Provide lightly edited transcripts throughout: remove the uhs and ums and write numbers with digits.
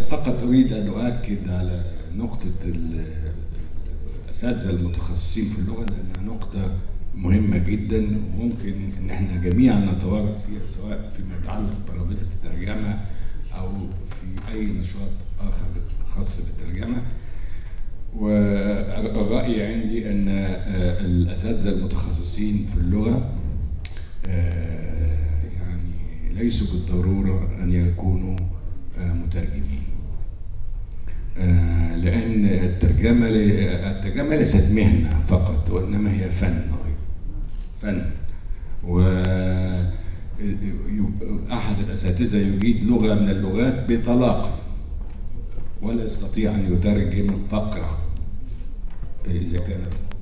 فقط أريد أن أؤكد على نقطة الأساتذة المتخصصين في اللغة، لأنها نقطة مهمة جدا وممكن إن احنا جميعا نتورط فيها، سواء فيما يتعلق برابطة الترجمة أو في أي نشاط آخر خاص بالترجمة. والرأي عندي أن الأساتذة المتخصصين في اللغة يعني ليسوا بالضرورة أن يكونوا مترجمين، لأن الترجمة ليست مهنة فقط، وإنما هي فن. وأحد الأساتذة يجيد لغة من اللغات بطلاقة ولا يستطيع أن يترجم فقرة إذا كان،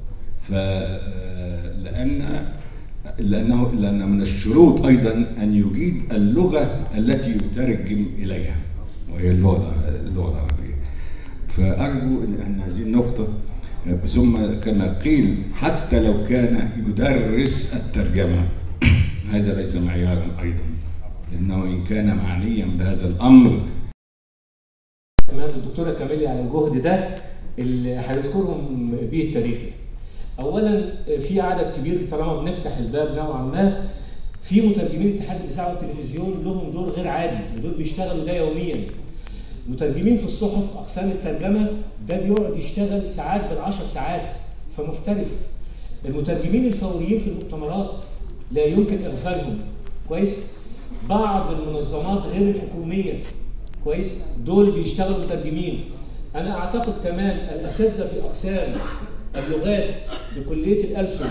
لأن من الشروط أيضا أن يجيد اللغة التي يترجم إليها، وهي اللغة العربية. فأرجو أن هذه النقطة، ثم كما قيل حتى لو كان يدرس الترجمة هذا ليس معيارا أيضا، لأنه إن كان معنيا بهذا الأمر. كمان الدكتورة كاميليا على الجهد ده اللي هيذكرهم به التاريخ. أولا في عدد كبير، طالما بنفتح الباب نوعا ما، في مترجمين اتحاد الإذاعة والتلفزيون لهم دور غير عادي، ودول بيشتغلوا ده يوميا. مترجمين في الصحف، أقسام الترجمة، ده بيقعد يشتغل ساعات بال10 ساعات، فمحترف. المترجمين الفوريين في المؤتمرات لا يمكن إغفالهم، كويس؟ بعض المنظمات غير الحكومية، كويس؟ دول بيشتغلوا مترجمين. أنا أعتقد كمان الأساتذة في أقسام اللغات بكلية الألسن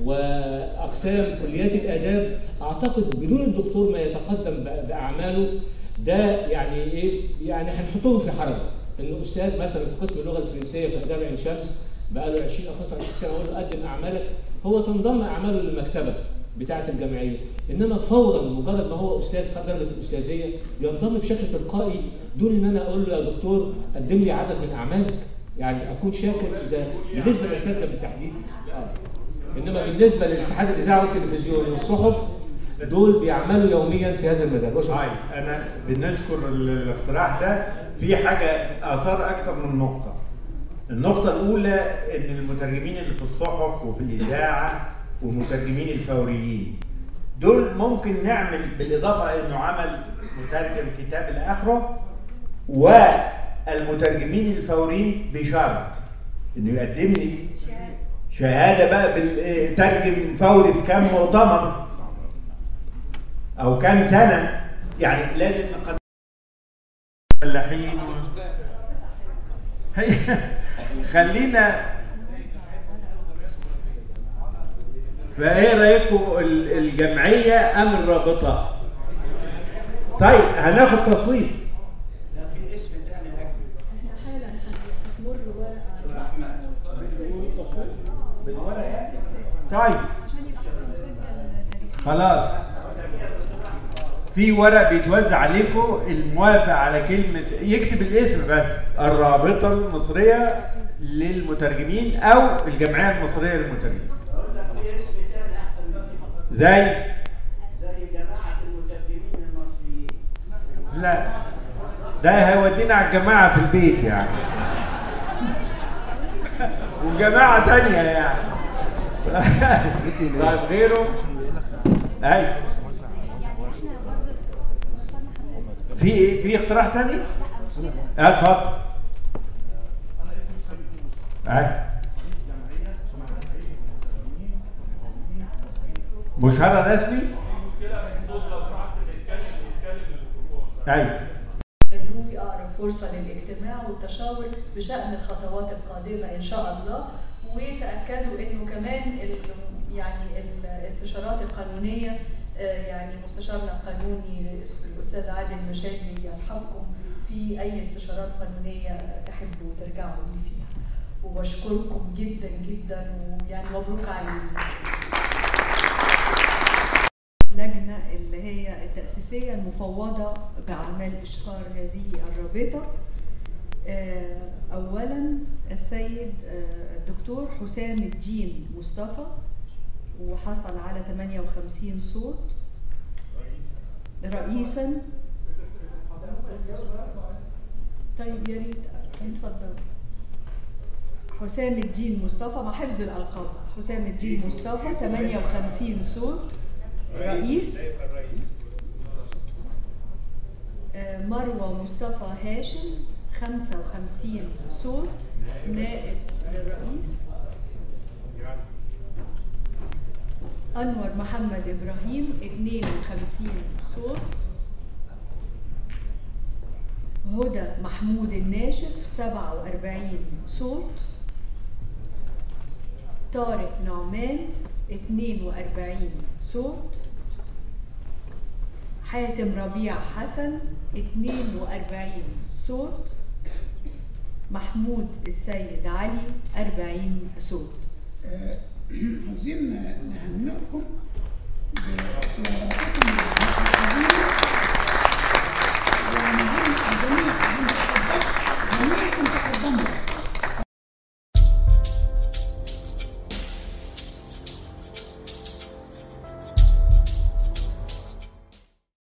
وأقسام كليات الآداب، أعتقد بدون الدكتور ما يتقدم بأعماله ده يعني إيه؟ يعني هنحطهم في حرج. إنه أستاذ مثلا في قسم اللغة الفرنسية في آداب عين شمس بقاله 20 أو 25 سنة، أقول له قدم أعمالك، هو تنضم أعماله للمكتبة بتاعة الجمعية، إنما فورا مجرد ما هو أستاذ خد درجة الأستاذية ينضم بشكل تلقائي دون إن أنا أقول له يا دكتور قدم لي عدد من أعمالك. يعني أكون شاكر إذا بالنسبة للأساتذة بالتحديد. إنما بالنسبة للاتحاد الإذاعة والتلفزيون والصحف دول بيعملوا يوميا في هذا المجال. أنا بنشكر الاقتراح ده. في حاجة آثار أكثر من نقطة. النقطة الأولى إن المترجمين اللي في الصحف وفي الإذاعة والمترجمين الفوريين دول ممكن نعمل بالإضافة إنه عمل مترجم كتاب لآخره، والمترجمين الفوريين بشرط إنه يقدم لي شهادة بقى بالترجم فوري في كام مؤتمر أو كام سنة. يعني لازم نقدم الفلاحين. خلينا، فايه رايكم الجمعيه ام الرابطه؟ طيب هناخد تصويت. لا في اسم ثاني حالا هتمر ورقه طيب خلاص، في ورق بيتوزع عليكم، الموافق على كلمه يكتب الاسم بس، الرابطه المصريه للمترجمين او الجمعيه المصريه للمترجمين. زي جماعة المترجمين المصريين. لا، ده هيودينا على الجماعة في البيت يعني. وجماعة تانية يعني. طيب غيره؟ أيوة. في إيه؟ في اقتراح تاني؟ اتفضل. أيوة. مشهر رسمي؟ ايوه. في اقرب فرصه للاجتماع والتشاور بشان الخطوات القادمه ان شاء الله، وتاكدوا انه كمان يعني الاستشارات القانونيه، يعني مستشارنا القانوني الاستاذ عادل مشاهي يصحبكم في اي استشارات قانونيه تحبوا ترجعوا لي فيها. وبشكركم جدا جدا، ويعني مبروك علينا. اللجنة اللي هي التأسيسية المفوضة بأعمال إشهار هذه الرابطة، أولاً السيد الدكتور حسام الدين مصطفى، وحصل على 58 صوت رئيساً. طيب يا ريت اتفضل. حسام الدين مصطفى، مع حفظ الألقاب، حسام الدين مصطفى 58 صوت رئيس. مروة مصطفى هاشم 55 صوت نائب للرئيس. أنور محمد إبراهيم 52 صوت. هدى محمود الناشف 47 صوت. طارق نعمان 42 صوت. حاتم ربيع حسن 42 صوت. محمود السيد علي 40 صوت. عاوزين نهنئكم